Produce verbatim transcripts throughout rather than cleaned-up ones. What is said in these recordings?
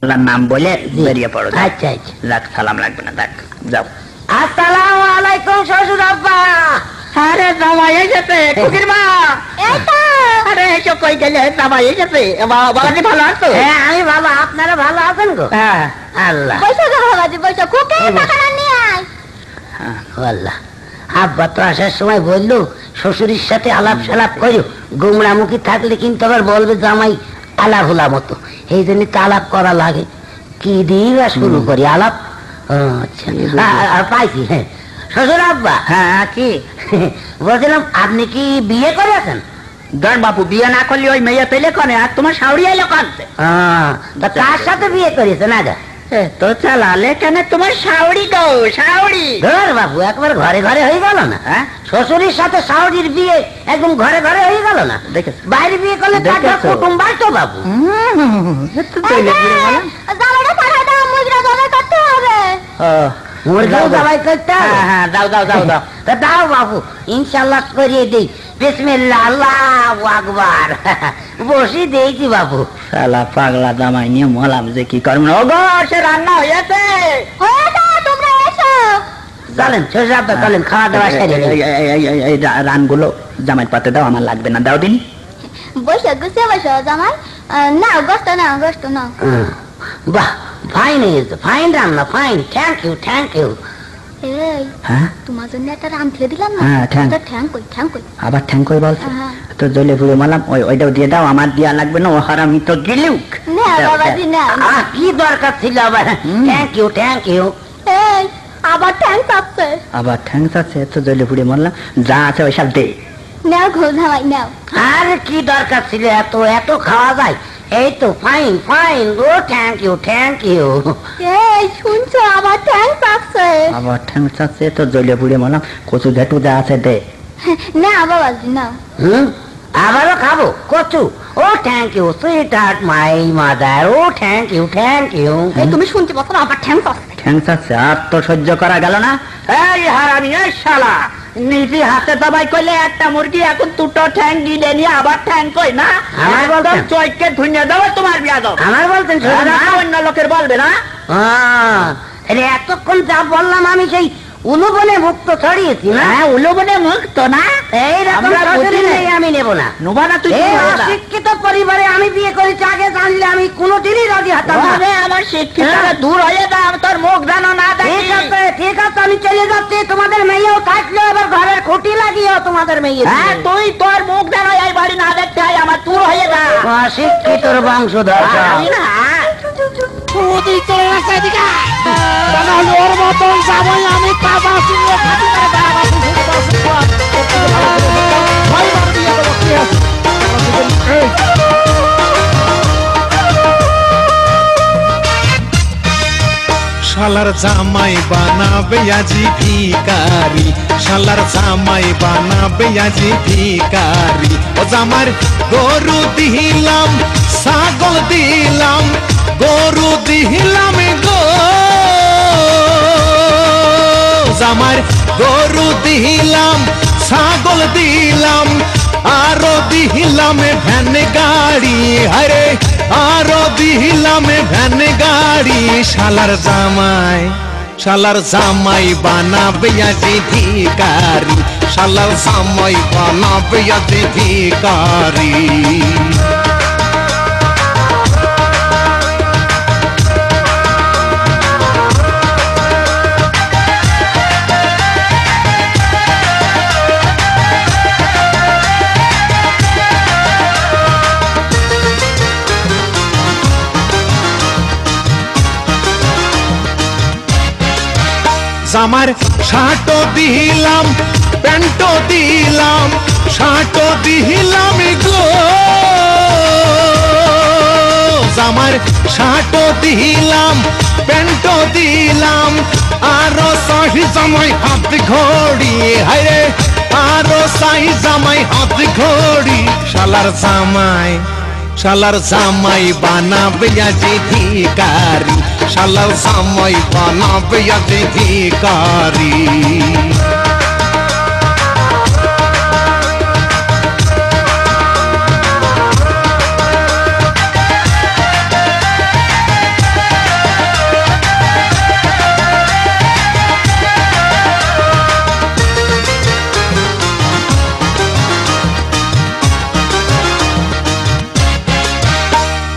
নাম বলে বেরিয়ে পড়ো। আচ্ছা আচ্ছা, যাক, সালাম লাগবে না, যাক যাও। আসসালামু আলাইকুম শ্বশুর আব্বা। আরে জামাই এসেছে, খুকির মা। আরে এসো, কই গেলে? জামাই এসেছে। বাবাজি ভালো আছো? হ্যাঁ আমি ভালো, আপনারা ভালো আছেন গো? হ্যাঁ আল্লাহ। বসো গো বাবাজি, বসো। খুকি টাকাটা নিয়ে আয়। আল্লাহ, আব্বা তো আসার সময় বললো শ্বশুরের সাথে আলাপ সালাপ করো, গুমরামুখী থাকলে কিন্তু আবার বলবে জামাই আলাপ হলা মতো, এই জন্য তো আলাপ করা লাগে। কি দিয়ে শুরু করি আলাপ? আচ্ছা পাইছি। হ্যাঁ শ্বশুর আব্বা। হ্যাঁ কি বলছিলাম আপনি কি বিয়ে করেছেন? ধর বাপু, বিয়ে না করলে ওই মেয়ে পেলে করে, আর তোমার শাওড়ি এলো কাঁদতে। কার সাথে বিয়ে করেছেন? আগে তো চালালে কেন তোমার শাওড়ি গো, শাওড়ি। ধর বাবু, একবার ঘরে ঘরে হয়ে গেল না? হ্যাঁ, শ্বশুরের সাথে শাওড়ির বিয়ে একদম ঘরে ঘরে হয়ে গেল না? দেখেছ, বাইরে বিয়ে করলে কুটুম বাড়তো বাবু। মুরগাও জবাই করতে হবে? হ্যাঁ দাও দাও দাও দাও। তা দাও বাবু, ইনশাল্লাহ করিয়ে দিই। বিসমিল্লাহ, আল্লাহু আকবার। বসি দিয়েছি বাবু। শালা পাগলা জামাই নিয়ে মলাম যে কি করব। ওগো, সে রান্না হয়েছে। তোমরা এসো। চলেন শ্বশুর আব্বা, চলেন খাওয়া দাওয়া সেরে নিই। এই রানগুলো জামাই পাতে দাও, আমার লাগবে না, দাও দিন। বসে গুছে বসো জামাই। নাও গোস্ত, নাও গোস্ত নাও। বাহ, ফাইন হয়েছে, ফাইন রান্না, fine. Thank you, thank you. হ্যাঁ, তোমার জন্য একটা রাম ফেলে দিলাম না? হ্যাঁ, ঠ্যাং। ঠ্যাং কই, ঠ্যাং কই? আবার ঠ্যাং কই বলছো? তো জলে পুড়ে মালাম, ওই ওইটাও দিয়ে দাও, আমার দিয়া লাগবে না। ও হারামি তো গিলুক। না বাবাজি না। কি দরকার ছিল আবার? Thank you, thank you. এই আবার ঠ্যাং চাচ্ছে। আবার ঠ্যাং চাচ্ছে, তো জলে পুড়ে মারলাম। যা আছে ওই সব দে। নাও ঘো জামাই, নাও। আরে কি দরকার ছিল এত? এত খাওয়া যায়? এই তো ফাইন, ফাইন। ও থ্যাংক ইউ, থ্যাংক ইউ। এই শুনছো, আবার ঠ্যাং চাচ্ছে। আবার ঠ্যাং চাচ্ছে, তো জলে পুড়ে মারলাম। কচু ঘেটু যা আছে দে। না বাবাজি নাও। হুম, আবারও খাবো কচু? ও thank you sweetheart my mother. ও থ্যাংক ইউ, থ্যাংক ইউ। এই তুমি শুনতে পাচ্ছ না? আবার ঠ্যাং চাচ্ছে। ঠ্যাং চাচ্ছে, আর তো সহ্য করা গেল না। এই হারামি, এই শালা, নিজে হাতে দবাই করলে একটা মুরগি, এখন দুটো ঠ্যাং গিলে নিয়ে আবার ঠ্যাং কই না? আমার বলতেন চৈকে ধুইয়ে দেবো তোমার বিয়া দাও। আমার বলতেন অন্য লোকের বলবে না। এতক্ষণ যা বললাম আমি সেই উলুবনে মুক্ত ছড়িয়েছি না? হ্যাঁ, উলুবনে মুক্ত না? এইরকম আমি নেব না। নোবানা তুই শিক্ষিত পরিবারে আমি বিয়ে করেছি, আগে জানলে আমি কোনোদিনই রাজি হতাম না। আমার শিক্ষিত দূর হয়ে দাও, তোর মুখ জানো না। ঠিক আছে, ঠিক আছে, আমি চলে যাচ্ছি। তোমাদের মেয়েও থাকলে আবার ঘরের খুঁটি লাগিও তোমাদের মেয়ে। হ্যাঁ, তুই তোর মুখ জানো এই বাড়ি না দেখতে হয়, আমার দূর হয়ে যা। শিক্ষিতর বংশধর আমি না। তুই চলে আসছে এদিকে, ওর মতন যাবই আমি। কাবা শুনে খাটি করে শালার জামাই বানাবে আজি ভিকারি, শালার জামাই বানাবে আজি ভিকারি। ও জামার গরু দিলাম, ছাগল দিলাম, গরু দিলাম গো জামার, গরু দিলাম, ছাগল দিলাম, আরো দিলাম ভ্যান গাড়ি। আরে আরো দিলাম ভ্যান গাড়ি। শালার জামাই, শালার জামাই বানাবে আজি ভিকারি, শালার জামাই বানাবে আজি ভিকারি। জামার শার্টও দিলাম, প্যান্টও দিলাম, শার্টও দিলাম গো জামার, শার্টও দিলাম, প্যান্টও দিলাম, আরো সাহি জামাই হাত ঘড়ি। হায়, আরো সাহি জামাই হাত ঘড়ি। শালার জামাই, শালার জামাই বানাবে আজি ভিকারি, শালার জামাই বানাবে আজি ভিকারি।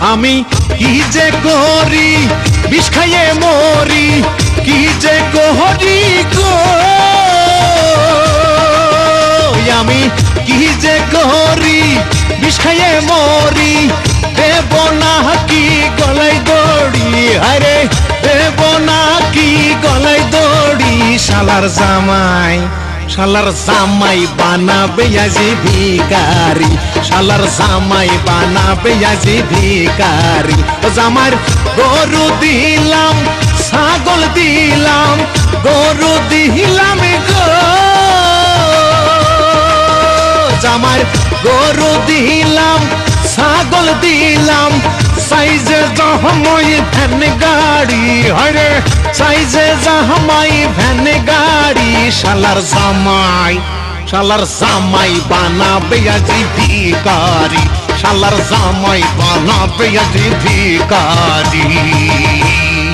আমি কি যে করি বিষ খাইয়ে মরি কি যে করি গো আমি কি যে করি বিষ খাইয়ে মরি দেব না কি গলাই দড়ি আরে দেব না কি গলাই দড়ি শালার জামাই শালার জামাই বানাবে আজি ভিখারি শালার জামাই বানাবে আজি ভিখারি জামার গরু দিলাম ছাগল দিলাম গরু দিলাম গো জামার গরু দিলাম ছাগল দিলাম সাইজে জামাই ভ্যান গাড়ি হরে সাইজে জামাই ভ্যান গাড়ি শালার জামাই শালার জামাই বানাবে আজি ভিখারি শালার জামাই বানাবে আজি ভিখারি